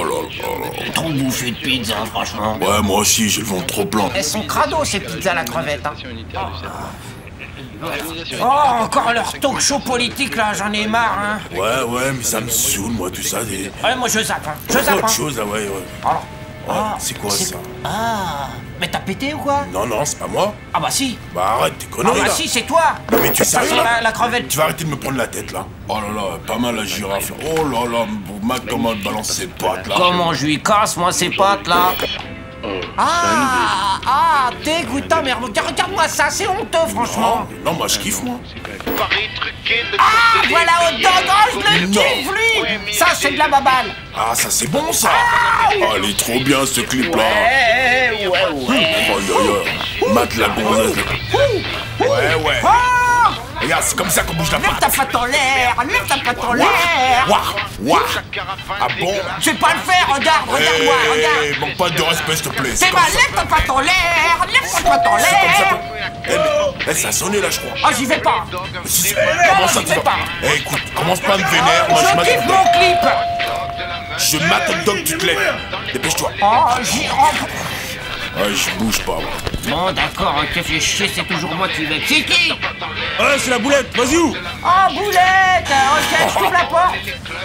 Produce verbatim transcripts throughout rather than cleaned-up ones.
là là. Trop bouffé de pizza, franchement. Ouais, moi aussi, j'ai le ventre trop plein. Elles sont crado, ces pizzas à la crevette. Hein. Oh, encore leur talk show politique, là, j'en ai marre, hein. Ouais, ouais, mais ça me saoule, moi, tout ça. Des... Ouais, moi, je zappe, hein. Je zappe, autre hein. chose, ah ouais, ouais. Alors, Ouais, ah, c'est quoi ça? Ah, mais t'as pété ou quoi? Non, non, c'est pas moi. Ah bah si. Bah arrête tes Ah conneries, bah là. si, c'est toi. Non, mais tu es Ça sérieux, sent là? la, la crevette. Tu vas arrêter de me prendre la tête, là. Oh là là, pas mal la girafe, là. Oh là là, Mac, comment elle balance ses pattes, là. Comment je lui casse, moi, ses pattes, là? Ah, ah, dégoûtant, mais regarde- regarde-moi ça, c'est honteux, franchement. Non, non, moi, je kiffe, moi. Ah, voilà hot dog, oh, je le Non. kiffe, lui. Ça, c'est de la baballe. Ah, ça, c'est bon, ça. Oh, elle est trop bien, ce clip-là. Eh, ouais, ouais. Oh, yo, yo. Matt, la gonzesse. Ouais, ouais. Ah, Regarde, c'est comme ça qu'on bouge la lève ta patte. patte en l'air, lève ta patte en l'air. Ouah, ouah. Ah bon? Je vais pas le faire, regarde, regarde-moi, regarde. Eh, manque pas de respect, s'il te plaît. C'est comme mal, ça. lève ta patte en l'air, lève ta patte en C'est comme ça l'air. qu'on- Eh, mais... eh, ça a sonné, là, je crois. Ah, j'y vais pas. Si, si. Comment ça, j'y tu vais vas pas. Eh, écoute, commence pas à me vénère. Moi, je Je mate kiffe mon clip. Je mate le dog, tu te lèves. Dépêche-toi. Oh, j'y rentre. Ouais, je bouge pas, moi. Bon, d'accord, hein, qui fait chier, c'est toujours moi qui vais. C'est qui? Ouais, c'est la boulette, vas-y où? Oh, boulette. Ok, je t'ouvre la porte.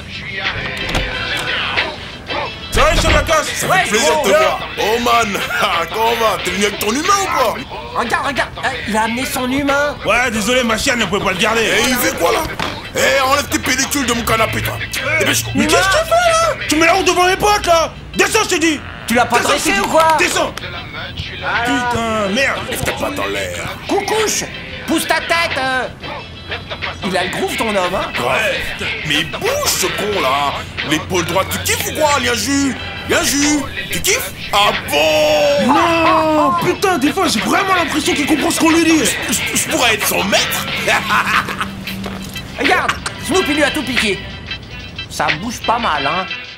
Ça va, sur la casse? Ça Ouais, fait plaisir gros. de te voir. Oh, man. Ah, comment va? T'es venu avec ton humain ou quoi? Regarde, regarde, euh, il a amené son humain. Ouais, désolé, ma chienne ne pouvait pas le garder. Eh, il fait quoi, là? Eh, enlève tes pellicules de mon canapé, toi. Dépêche. Mais qu'est-ce que tu fais là? Tu mets la honte devant les potes là. Descends, je t'ai dit. Tu l'as pas Descends, dressé je t'ai ou dit. quoi? Descends. Putain, merde. T'as pas dans l'air. Coucouche, pousse ta tête. euh. Il a le groove, ton homme, hein. Ouais. Mais bouge, ce con, là. L'épaule droite, tu kiffes ou quoi, lien jus? Lien jus? Tu kiffes? Ah bon? Non, putain, des fois j'ai vraiment l'impression qu'il comprend ce qu'on lui dit. Je, je pourrais être son maître. Regarde, Snoop, il lui a tout piqué. Ça bouge pas mal, hein.